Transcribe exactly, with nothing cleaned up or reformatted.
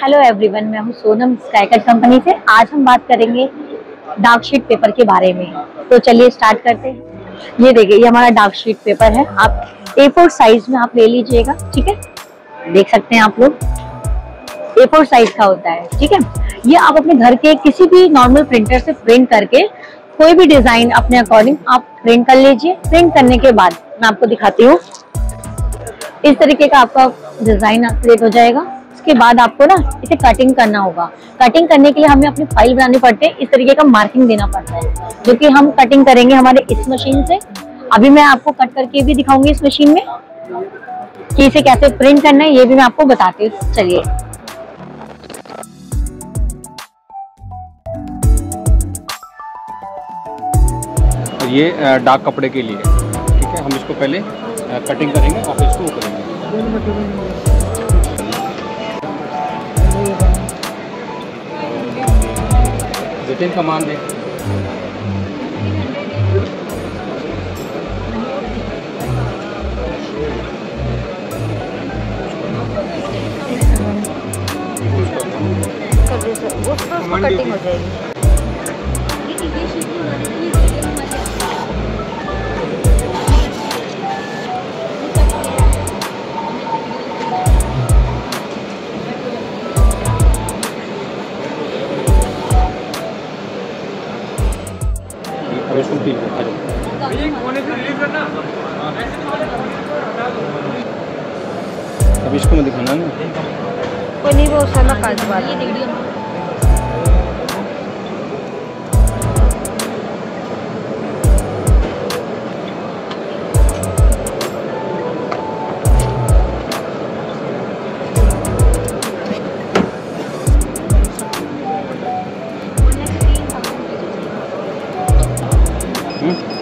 Hello everyone, मैं हूं Sonam स्काईकट company से। आज हम बात करेंगे डार्क शीट पेपर के बारे में। तो चलिए स्टार्ट करते हैं। ये देखिए, ये हमारा डार्क शीट पेपर है। आप ए फोर साइज में आप ले लीजिएगा, ठीक है। देख सकते हैं आप लोग, ए फोर साइज का होता है, ठीक है। ये आप अपने घर के किसी भी नॉर्मल प्रिंटर से प्रिंट करके कोई भी डिजाइन अपने अकॉर्डिंग आप प्रिंट कर लीजिए। प्रिंट करने के बाद मैं आपको दिखाती हूँ, इस तरीके का आपका डिजाइन क्रिएट हो जाएगा। उसके बाद आपको ना इसे कटिंग करना होगा। कटिंग करने के लिए हमें अपनी फाइल बनानी पड़ती है, इस तरीके का मार्किंग देना पड़ता है, जो कि हम कटिंग करेंगे हमारे इस मशीन से। अभी मैं आपको कट करके भी दिखाऊंगी इस मशीन में कि इसे कैसे प्रिंट करना है, ये भी मैं आपको बताती हूँ। चलिए, ये डार्क कपड़े के लिए, ठीक है। हम इसको पहले कटिंग करेंगे और फिर इसको वो करेंगे। रिटन कमांड दे। उसको कटिंग हो जाएगी। अब इसको पील कर अब इसको मैं दिखाना ना कोई नहीं, वो उसमें काज वाली हम्म